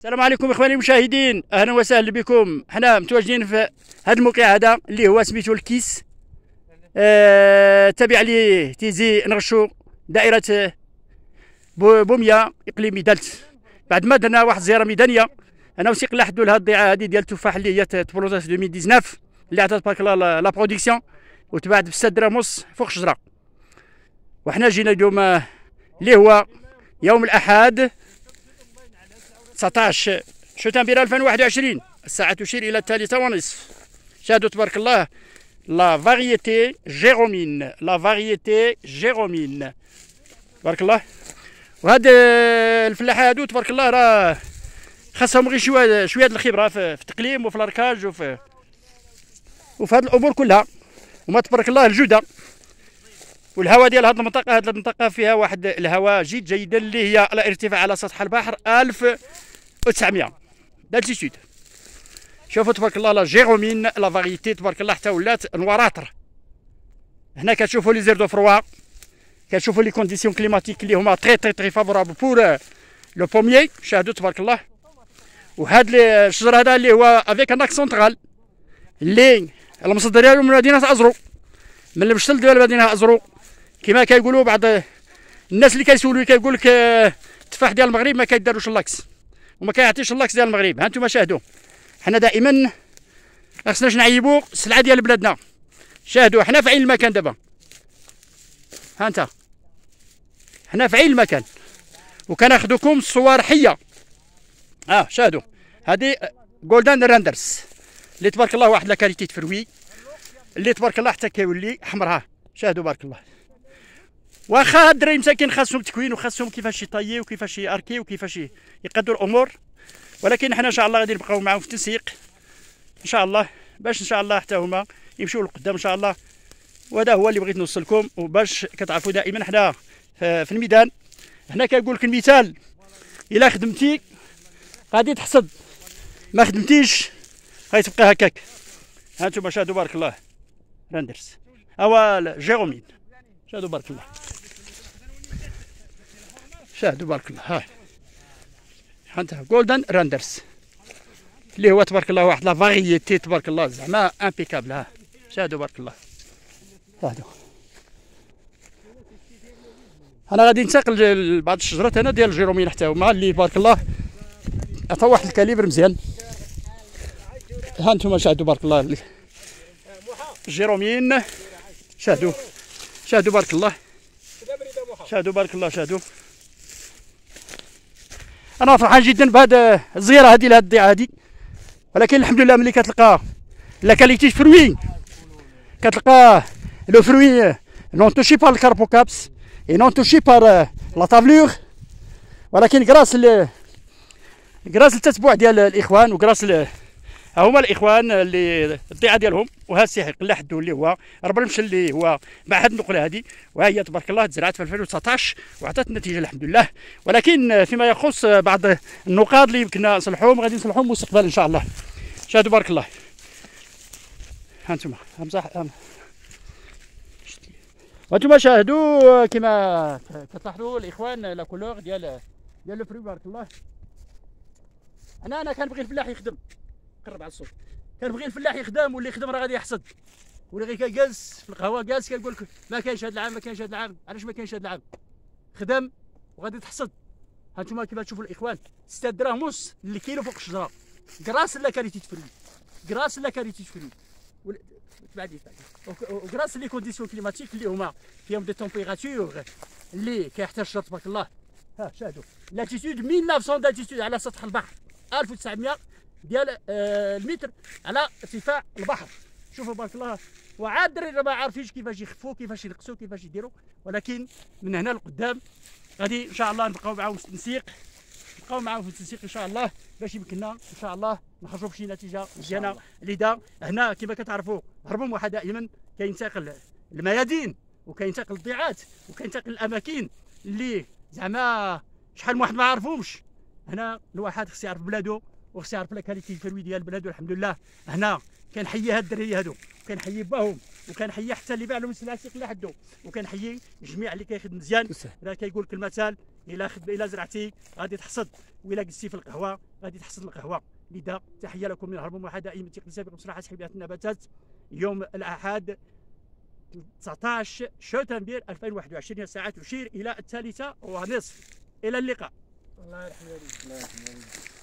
السلام عليكم اخواني المشاهدين، اهلا وسهلا بكم. حنا متواجدين في هذا الموقع هذا اللي هو سميتو الكيس، تابع ليه تيزي نغشو دائرة بومية اقليم دالت. بعد ما درنا واحد الزياره ميدانيه انا وثيق لحدوا لهاد الضيعه هذه ديال التفاح اللي هي تبروزاس 2019 اللي عطات تبارك الله لا برودكسيون وتباعت ب 6 درهم ونص فوق الشجره. وحنا جينا اليوم اللي هو يوم الاحد 19 شتنبر 2021، الساعه تشير الى 3:30. شاهدوا تبارك الله لا فاريتي جيرومين، لا فاريتي جيرومين تبارك الله. وهاد الفلاحه هادو تبارك الله راه خاصهم غير شويه الخبره في التقليم وفي الاركاج وفي هاد الامور كلها. وما تبارك الله الجوده والهواء ديال هاد المنطقه. هاد المنطقه فيها واحد الهواء جيدا اللي هي على ارتفاع على سطح البحر 1900 دالتيتود. شوفوا تبارك الله لا جيرومين لا فاريتي تبارك الله حتى ولات نواراتر. هنا كتشوفوا لي زير دو فروا، كتشوفوا لي كونديسيون كليماتيك اللي هما تري فافورابل بور لو بوميي. شاهدوا تبارك الله. وهاد الشجر هذا اللي هو افيك ان اك سونترال اللي المصدر ديالو من مدينه ازرو، من المشتل ديال مدينه ازرو كما كيقولوا بعض الناس اللي كيسولوا كيقول لك التفاح ديال المغرب ما كيداروش اللاكس وما كيعطيش اللاكس ديال المغرب. ها انتم شاهدوا، حنا دائما خصناش نعيبوا السلعه ديال بلادنا. شاهدوا حنا في عين المكان دابا، ها انت حنا في عين المكان وكناخذوكم الصور حيه. شاهدوا هذه جولدن راندرز اللي تبارك الله واحد لا كاليتي تفروي اللي تبارك الله حتى كيولي حمرها. شاهدوا بارك الله. واخا الدراري مساكين خاصهم تكوين وخاصهم كيفاش يطيي وكيفاش ياركي وكيفاش يقادوا الامور، ولكن حنا ان شاء الله غادي نبقاو معاهم في التنسيق ان شاء الله باش ان شاء الله حتى هما يمشيو لقدام ان شاء الله. وهذا هو اللي بغيت نوصلكم، وباش كتعرفوا دائما حنا في الميدان. هنا كنقول لك المثال، الا خدمتي غادي تحصد، ما خدمتيش غتبقى هكاك. ها انتم شاهدوا بارك الله راندرز او جيرومين. شاهدوا بارك الله، شاهدوا بارك الله. ها انت جولدن راندرز اللي هو تبارك الله واحد لا فاريتي تبارك الله زعما امبيكابل. ها شاهدوا بارك الله. شاهدوا انا غادي ننتقل لبعض الشجرات هنا ديال الجيرومين حتى هما اللي بارك الله عطاو واحد الكاليبر مزيان. ها انتم شاهدوا بارك الله الجيرومين. شاهدوا شاهدوا بارك الله، شاهدوا بارك الله. شاهدوا انا فرحان جدا بهذه الزياره هذه لهذه الضيعه هذه، ولكن الحمد لله ملي كتلقى لا كاليتي فروي، كتلقى لو فروي نون توشي بار الكاربوكابس اي نون توشي بار لا تافلور، ولكن غراس التتبع ديال الاخوان وغراس هما الاخوان اللي الضيعه ديالهم. وهذا السيحيق اللي حدو اللي هو ربر المشل اللي هو بعد النقله هذه، وها هي تبارك الله تزرعت في 2019 وعطات النتيجه الحمد لله. ولكن فيما يخص بعض النقاط اللي يمكننا نصلحوهم غادي نصلحوهم مستقبلا ان شاء الله. شاهدوا بارك الله. ها انتم امزح وانتم شاهدوا كما كتلاحظوا الاخوان لا كولور ديال لو فري بارك الله. انا كنبغي الفلاح يخدم، قرب على الصوت، كنبغي الفلاح يخدم، واللي يخدم راه غادي يحصد. واللي غير كيجلس في القهوه جالس كنقول لك ما كاينش هذا العام، ما كاينش هذا العام. علاش ما كاينش هذا العام؟ خدم وغادي تحصد. ها انتم كيما تشوفوا الاخوان 6 دراهم ونص الكيلو فوق الشجره، كراس لا كاليتي تفري، كراس لا كاليتي تفري بعدي وكراس لي كونديسيون كليماتيك اللي هما فيهم دي تمبيراتور اللي كيحتاج الشجر تبارك الله. ها شاهدوا لاتيتود 1900 دالتيتود على سطح البحر، 1900 ديال المتر على ارتفاع البحر. شوفوا بارك الله. وعاد الدراري ما عارفينش كيفاش يخفوا، كيفاش ينقصوا، كيفاش يديروا، ولكن من هنا لقدام غادي ان شاء الله نبقاو معاهم في التنسيق، نبقاو معاهم في التنسيق ان شاء الله باش يمكننا ان شاء الله نخرجوا بشي نتيجه مزيانه. لذا هنا كما كتعرفوا هربوا واحد دائما كينتقل الميادين وكينتقل الضيعات وكينتقل الاماكن اللي زعما شحال من واحد ما عارفهمش. هنا الواحد خصو يعرف بلادو وخص يعرف لا كاليتي الفروي ديال بلادو. الحمد لله هنا كنحيي هاد الدراري هادو، كنحيي باهم، وكنحيي حتى اللي باع لهم السلاسل اللي حدو، وكنحيي جميع اللي كيخدم مزيان. راه كيقول لك المثال الا زرعتي غادي تحصد، والا جلستي في القهوه غادي تحصد القهوه. لذا تحيه لكم من هرم الموحده دائما تقنيه بمصلحه حمايه النباتات. يوم الاحد 19 شتنبر 2021، الساعه تشير الى 3:30. الى اللقاء. الله يرحم والديك. الله يرحم والديك.